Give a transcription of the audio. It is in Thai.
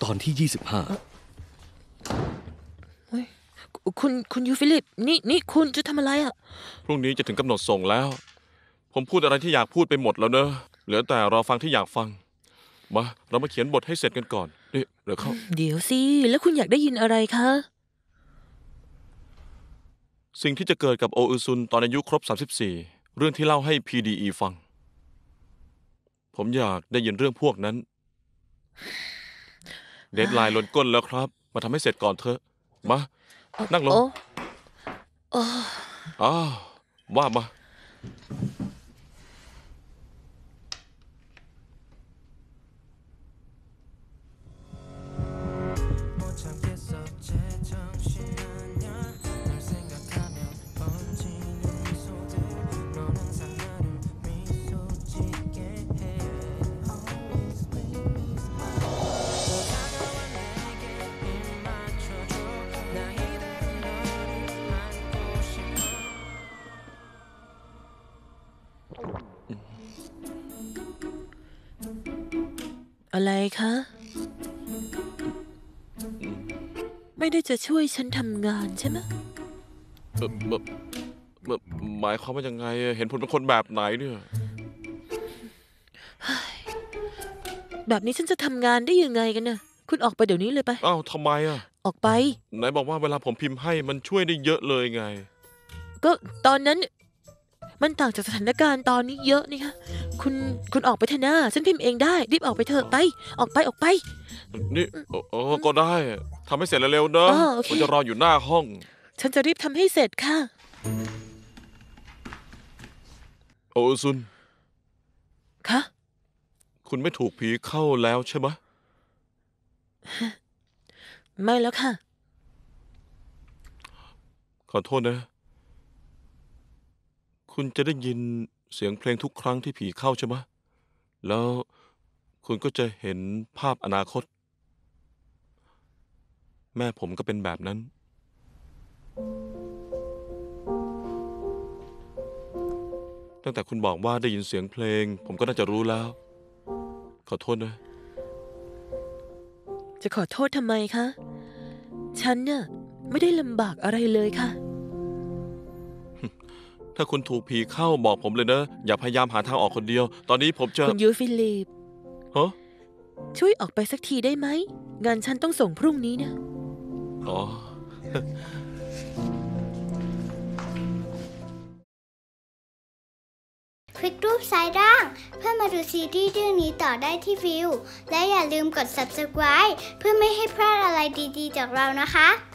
ตอนที่25 คุณยูฟิลิปนี่คุณจะทำอะไรอ่ะพรุ่งนี้จะถึงกำหนดส่งแล้วผมพูดอะไรที่อยากพูดไปหมดแล้วเนอะเหลือแต่รอฟังที่อยากฟังมาเรามาเขียนบทให้เสร็จกันก่อนนี่เดี๋ยวเข้าเดี๋ยวสิแล้วคุณอยากได้ยินอะไรคะสิ่งที่จะเกิดกับโออึซุนตอนอายุครบ34เรื่องที่เล่าให้ PDE ฟังผมอยากได้ยินเรื่องพวกนั้นเดดไลน์ล้นก้นแล้วครับมาทำให้เสร็จก่อนเถอะมานั่งลงอ้าวว่ามาอะไรคะไม่ได้จะช่วยฉันทำงานใช่ไหมหมายความว่ายังไงเห็นผมเป็นคนแบบไหนเนี่ยแบบนี้ฉันจะทำงานได้ยังไงกันน่ะคุณออกไปเดี๋ยวนี้เลยไปอ้าวทำไมอ่ะออกไปไหนบอกว่าเวลาผมพิมพ์ให้มันช่วยได้เยอะเลยไงก็ตอนนั้นมันต่างจากสถานการณ์ตอนนี้เยอะนี่คะคุณออกไปเถอะนะฉันพิมพ์เองได้รีบออกไปเถอะไปออกไปนี่ก็ได้ทำให้เสร็จเร็วๆเนอะผมจะรออยู่หน้าห้องฉันจะรีบทำให้เสร็จค่ะโอซุนคะคุณไม่ถูกผีเข้าแล้วใช่ไหมไม่แล้วค่ะขอโทษนะคุณจะได้ยินเสียงเพลงทุกครั้งที่ผีเข้าใช่ไหมแล้วคุณก็จะเห็นภาพอนาคตแม่ผมก็เป็นแบบนั้นตั้งแต่คุณบอกว่าได้ยินเสียงเพลงผมก็น่าจะรู้แล้วขอโทษนะจะขอโทษทำไมคะฉันเนี่ยไม่ได้ลำบากอะไรเลยค่ะถ้าคุณถูกผีเข้าบอกผมเลยนะอย่าพยายามหาทางออกคนเดียวตอนนี้ผมจะคุณยูฟิลิปฮะช่วยออกไปสักทีได้ไหมงานฉันต้องส่งพรุ่งนี้นะอ๋อคลิกรูปซ้ายล่างเพื่อมาดูซีรีส์เรื่องนี้ต่อได้ที่วิวและอย่าลืมกด subscribe เพื่อไม่ให้พลาดอะไรดีๆจากเรานะคะ